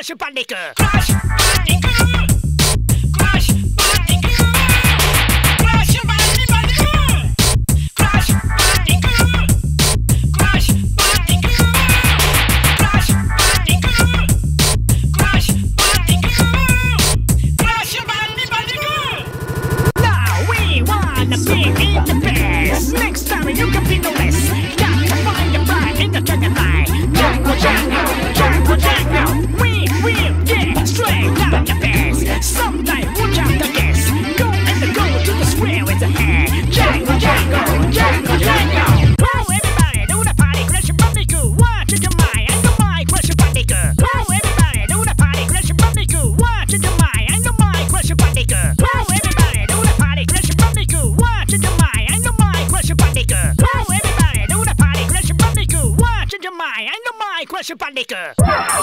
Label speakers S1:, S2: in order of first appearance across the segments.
S1: Crash Bandicoot. Crash Bandicoot. Crash Bandicoot. Crash Bandicoot. Crash Bandicoot. Crash Bandicoot. Crash Bandicoot. Crash Bandicoot. Crash Bandicoot. Now we wanna be in the best. Next time you can be the best. Got to find your pride in the dragon line. Django, Django, Django, Django. We will get straight down the best. Sometime we'll jump the guess. Go and go to the square with the head. Django, Django, Django, Django. Oh, everybody do the party, Crash Bandicoot. Watch your mind and your mind, Crash Bandicoot. Oh, everybody do the party, Crash Bandicoot. Watch your mind and your mind, Crash Bandicoot. Oh, everybody do the party, Crash Bandicoot. Watch your mind and your mind, Crash Bandicoot. Oh, everybody do the party, Crash Bandicoot. Watch your mind and your mind, Crash Bandicoot.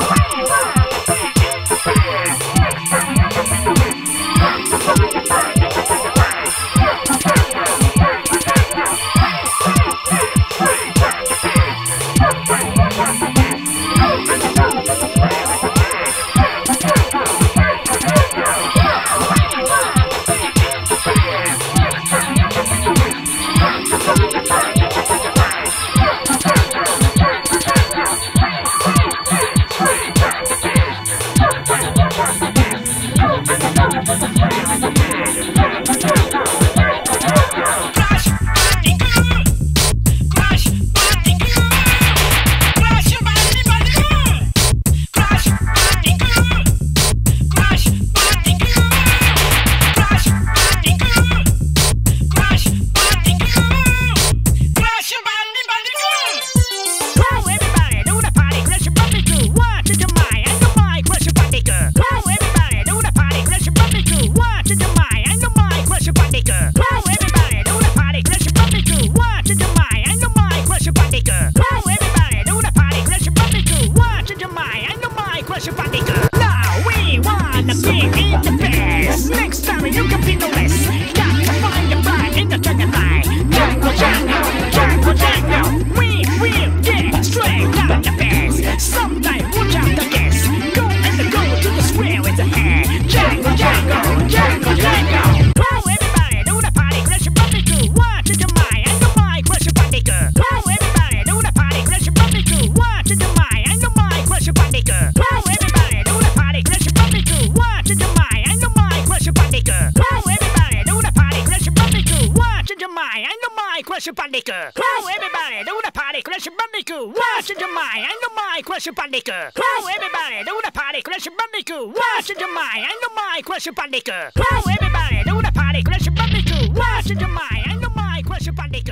S1: Crash Bandicoot. Oh, everybody do the party, Crash Bandicoot. Watch your mind and your mind, Crash Bandicoot. Oh, everybody do the party, Crash Bandicoot. Watch your mind and your mind, Crash Bandicoot. Oh, everybody do the party, Crash Bandicoot. Watch your mind and your mind, Crash Bandicoot.